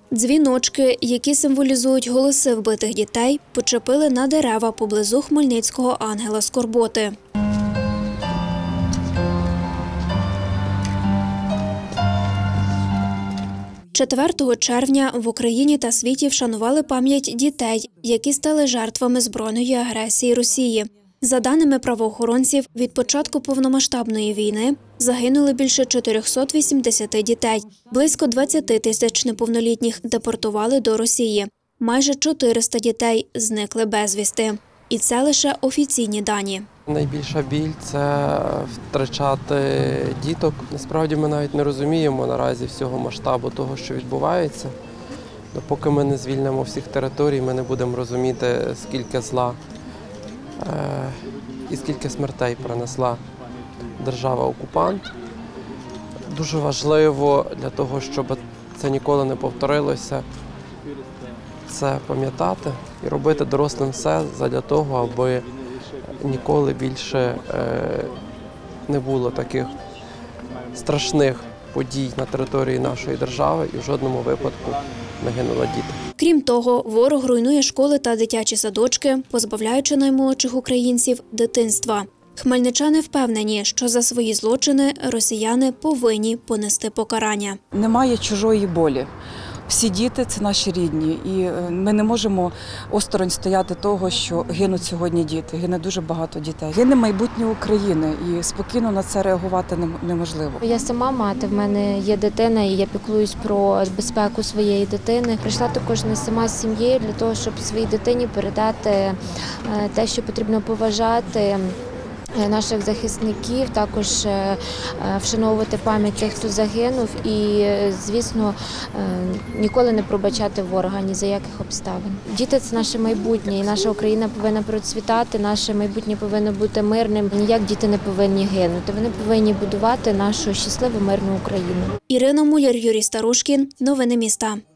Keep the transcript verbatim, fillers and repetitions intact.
Дзвіночки, які символізують голоси вбитих дітей, почепили на дерева поблизу Хмельницького ангела скорботи. четвертого червня в Україні та світі вшанували пам'ять дітей, які стали жертвами збройної агресії Росії. За даними правоохоронців, від початку повномасштабної війни загинули більше чотирьохсот вісімдесят дітей, близько двадцять тисяч неповнолітніх депортували до Росії. Майже чотириста дітей зникли безвісти. І це лише офіційні дані. Найбільша біль – це втрачати діток. Насправді ми навіть не розуміємо наразі всього масштабу того, що відбувається. Допоки ми не звільнимо всіх територій, ми не будемо розуміти, скільки зла і скільки смертей принесла держава-окупант. Дуже важливо для того, щоб це ніколи не повторилося, це пам'ятати і робити дорослим все задля того, аби ніколи більше не було таких страшних подій на території нашої держави і в жодному випадку не гинули діти. Крім того, ворог руйнує школи та дитячі садочки, позбавляючи наймолодших українців дитинства. Хмельничани впевнені, що за свої злочини росіяни повинні понести покарання. Немає чужої болі. Всі діти – це наші рідні, і ми не можемо осторонь стояти того, що гинуть сьогодні діти, гине дуже багато дітей. Гине майбутнє України, і спокійно на це реагувати неможливо. Я сама мати, в мене є дитина, і я піклуюсь про безпеку своєї дитини. Прийшла також не сама з сім'єю для того, щоб своїй дитині передати те, що потрібно поважати наших захисників, також вшановувати пам'ять тих, хто загинув, і, звісно, ніколи не пробачати ворога ні за яких обставин. Діти – це наше майбутнє, і наша Україна повинна процвітати, наше майбутнє повинно бути мирним. Ніяк діти не повинні гинути, вони повинні будувати нашу щасливу, мирну Україну. Ірина Муляр, Юрій Старушкін. Новини міста.